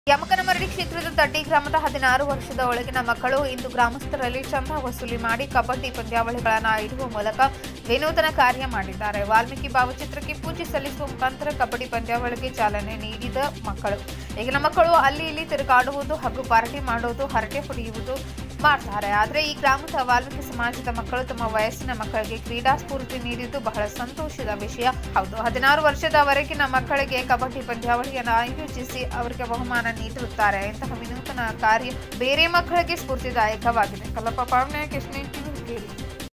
ಯಮಕನಮರಡಿ ಕ್ಷೇತ್ರದ ತಡ್ಡಿ ಗ್ರಾಮದ 16 ವರ್ಷದ ಒಳಗಿನ ಮಕ್ಕಳು ಇಂದು ಗ್ರಾಮಸ್ಥರಲ್ಲಿ ಚಂದ ವಸೂಲಿ ಮಾಡಿ ಕಬಡ್ಡಿ ಪಂದ್ಯಾವಳಿಗಳನ್ನು ಇಡುವ ಮೂಲಕ ವಿನೂತನ ಕಾರ್ಯ ಮಾಡಿದ್ದಾರೆ. ವಾಲ್ಮೀಕಿ ಭಾವಚಿತ್ರಕ್ಕೆ ಪೂಜೆ ಸಲ್ಲಿಸುವ ಮುಖಾಂತರ ಕಬಡ್ಡಿ ಪಂದ್ಯಾವಳಿಗೆ ಚಾಲನೆ ನೀಡಿದ ಮಕ್ಕಳು ಈಗಿನ ಮಕ್ಕಳು ಅಲ್ಲಿ ಇಲ್ಲಿ ತಿರುಗಾಡುವುದು ಹಾಗೂ ಪಾರ್ಟಿ ಮಾಡುವುದು, ಹರಟೆ ಹೊಡೆಯುವುದು ಮಾಡ್ತಾರೆ. ಆದರೆ ಈ ಗ್ರಾಮದ ವಾಲ್ಮೀಕಿ ಸಮಾಜದ ಮಕ್ಕಳು ತಮ್ಮ ವಯಸ್ಸಿನ ಮಕ್ಕಳಿಗೆ ಕ್ರೀಡಾ ಸ್ಫೂರ್ತಿ ನೀಡಿದ್ದು ಬಹಳ ಸಂತೋಷದ ವಿಷಯ. ಹೌದು, 16 ವರ್ಷದವರೆಗಿನ ಮಕ್ಕಳಿಗೆ ಕಬಡ್ಡಿ ಪಂದ್ಯಾವಳಿಯನ್ನು ಆಯೋಜಿಸಿ ಅವರಿಗೆ ಬಹುಮಾನ ನೀಡಿರುತ್ತಾರೆ. ಇಂತಹ ವಿನೂತನ ಕಾರ್ಯ ಬೇರೆ ಮಕ್ಕಳಿಗೆ ಸ್ಫೂರ್ತಿದಾಯಕವಾಗಿದೆ. ಕಲ್ಲಪ್ಪ ಪಾವನೆ, ಕೃಷ್ಣ ಟಿವಿ.